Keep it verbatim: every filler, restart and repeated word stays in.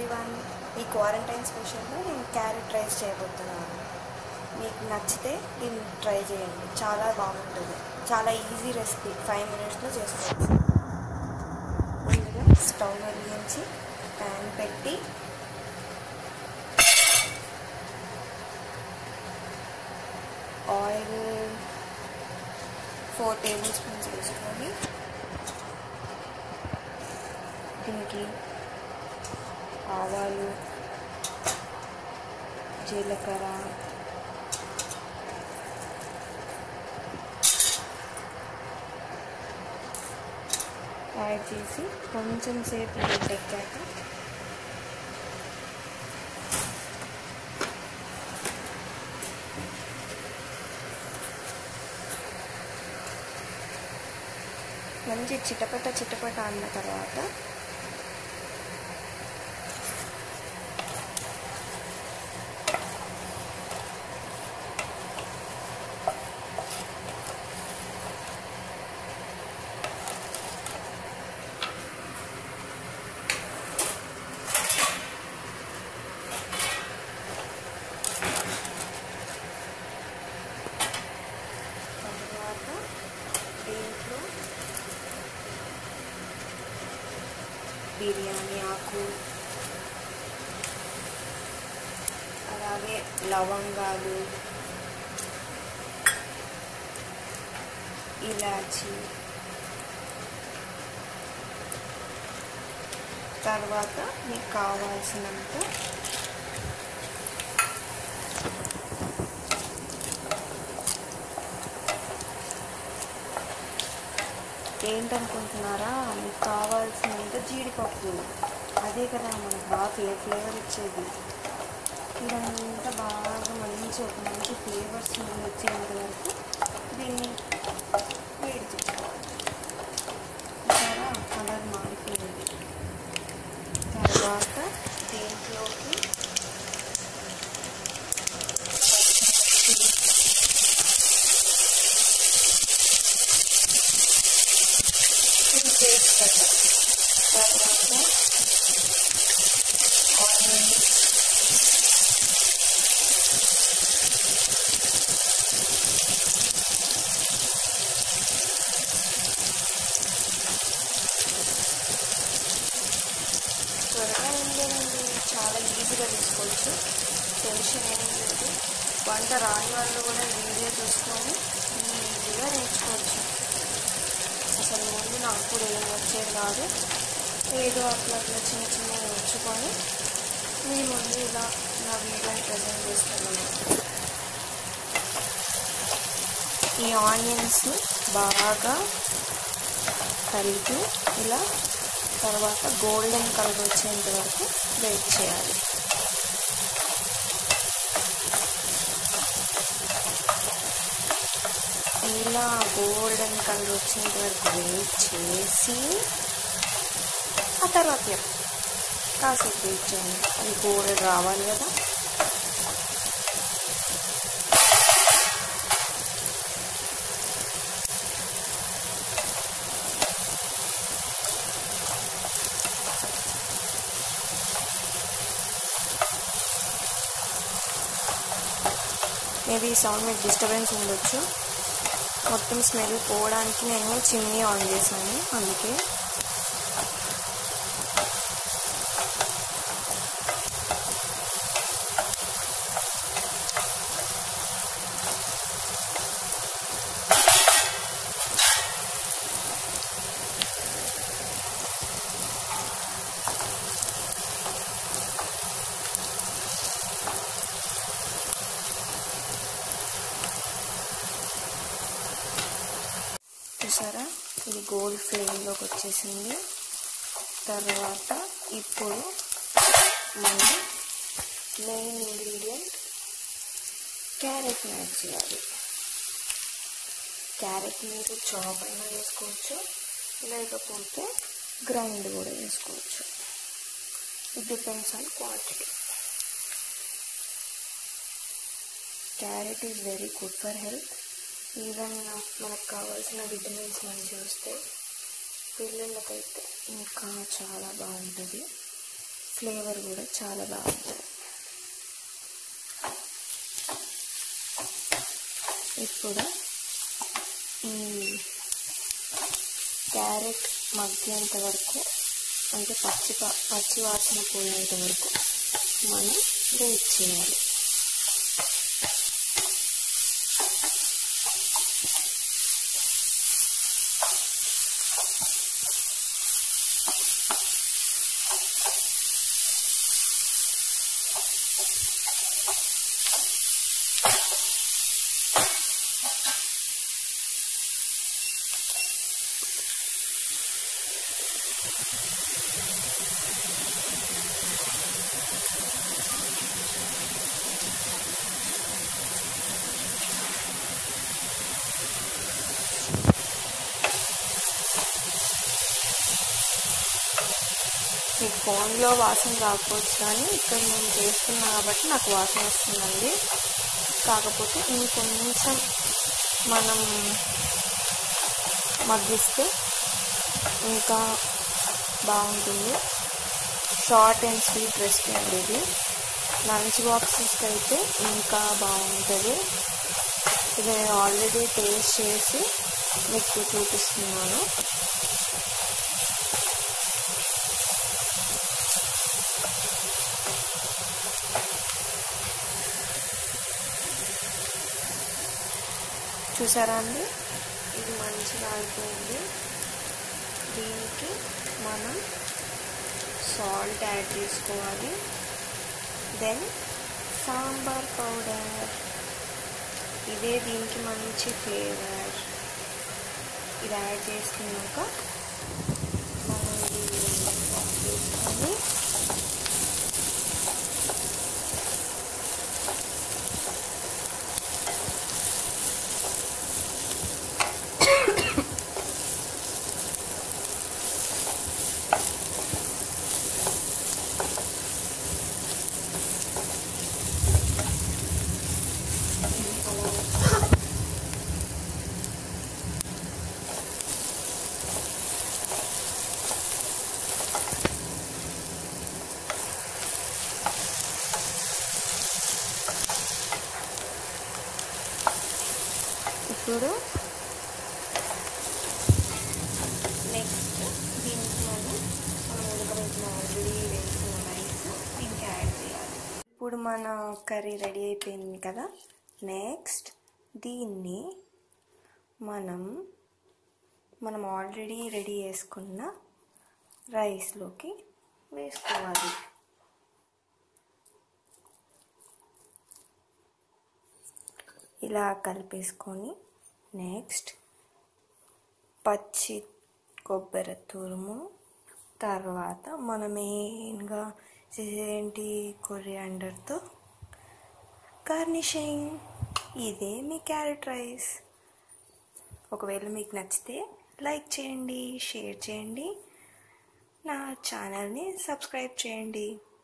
Everyone, ఈ quarantine స్పెషల్లో నేను carrot rice చేయబోతున్నాను. మీకు నచ్చితే దీన్ని ట్రై చేయండి, చాలా బాగుంటుంది. చాలా ఈజీ రెసిపీ, ఫైవ్ మినిట్స్లో చేసుకోవచ్చు. ముందుగా స్టవ్ వెలిగించి ప్యాన్ పెట్టి ఆయిల్ ఫోర్ టేబుల్ స్పూన్స్ వేసుకొని దీనికి ఆవాలు, జీలకర్ర, యాడ్ చేసి కొంచెం సేపు వేడెక్కాక మంచి చిటపట చిటపట అన్న తర్వాత దీంట్లో బిర్యానీ ఆకు, అలాగే లవంగాలు, ఇలాచి, తర్వాత మీకు కావాల్సినంత ఏంటనుకుంటున్నారా, మీకు కావాల్సినంత జీడిపప్పు. అదే కదా మనకు బాగా ఫ్లేవర్ ఇచ్చేది. ఇదంతా బాగా మంచి ఒక మంచి ఫ్లేవర్స్ వచ్చేంత వరకు దీన్ని వేడి చేసుకోవాలి. చాలా కలర్ మారిపోయింది. తర్వాత దీంట్లోకి త్వరగా ఏంటండి, చాలా ఈజీగా తీసుకోవచ్చు, టెన్షన్ ఏం లేదు. వంట రాని వాళ్ళు కూడా వీడియో చూసుకొని ఈజీగా నేర్చుకోవచ్చు. అసలు ముందు నాకు కూడా ఏం వచ్చేది కాదు, ఏదో అట్లా అట్లా చిన్న చిన్న నేర్చుకొని మీ ముందు ఇలా నా వీడియోని ప్రజెంట్ చేస్తున్నాను. ఈ ఆనియన్స్ని బాగా కలిపి ఇలా తర్వాత గోల్డెన్ కలర్ వచ్చేంత వరకు వెయిట్ చేయాలి. ఇలా గోల్డెన్ కలర్ వచ్చేంత వరకు వెయిట్ చేసి ఆ తర్వాత కాసేపు వెయిట్ చేయండి, అది గోల్డ్ రావాలి కదా. మేబీ ఈ సౌండ్ మీకు డిస్టర్బెన్స్ ఉండొచ్చు. మొత్తం స్మెల్ పోవడానికి నేను చిమ్నీ ఆన్ చేశాను, అందుకే. చూసారా, ఇది గోల్డ్ ఫ్లేమ్లోకి వచ్చేసింది. తర్వాత ఇప్పుడు మనం మెయిన్ ఇంగ్రీడియంట్ క్యారెట్ యాడ్ చేయాలి. క్యారెట్ మీరు చాప్ అయినా వేసుకోవచ్చు, లేకపోతే గ్రైండ్ కూడా వేసుకోవచ్చు. It depends on quantity. Carrot is very good for health. Even మనకు కావాల్సిన విటమిన్స్ మంచిగా వస్తాయి. పిల్లలకైతే ఇంకా చాలా బాగుంటుంది. ఫ్లేవర్ కూడా చాలా బాగుంటుంది. ఇప్పుడు ఈ క్యారెట్ మగ్గేంత వరకు, అంటే పచ్చి పచ్చి వాసన పోయేంత వరకు మనం వెయిట్ చేయాలి. మీ ఫోన్లో వాసన రాకపోవచ్చు, కానీ ఇక్కడ నేను చేస్తున్నా కాబట్టి నాకు వాసన వస్తుందండి. కాకపోతే ఇంకొంచెం మనం మగ్గిస్తే ఇంకా బాగుంటుంది. షార్ట్ అండ్ స్వీట్ రెసిపీ అండి ఇది. లంచ్ బాక్సెస్కి అయితే ఇంకా బాగుంటుంది. ఇది నేను ఆల్రెడీ టేస్ట్ చేసి మీకు చూపిస్తున్నాను. చూసారా అండి, ఇది మంచిగా అయిపోయింది. దీనికి మనం సాల్ట్ యాడ్ చేసుకోవాలి. దెన్ సాంబార్ పౌడర్, ఇదే దీనికి మంచి ఫ్లేవర్. ఇది యాడ్ చేసుకున్నాక మనం ఇది తీసుకొని ఇప్పుడు నెక్స్ట్ దీనికి మనం మనం ఉడకబెట్టిన ఆల్రెడీ వేసిన రైస్ దీనికి యాడ్ చేయాలి. ఇప్పుడు మన కర్రీ రెడీ అయిపోయింది కదా. నెక్స్ట్ దీన్ని మనం మనం ఆల్రెడీ రెడీ చేసుకున్న రైస్లోకి వేసుకోవాలి. ఇలా కలిపేసుకొని నెక్స్ట్ పచ్చి కొబ్బరి తురుము, తర్వాత మనం మెయిన్గా చేసేంటి కొరియాండర్తో గార్నిషింగ్. ఇదే మీ క్యారెట్ రైస్. ఒకవేళ మీకు నచ్చితే లైక్ చేయండి, షేర్ చేయండి, నా ఛానల్ని సబ్స్క్రైబ్ చేయండి.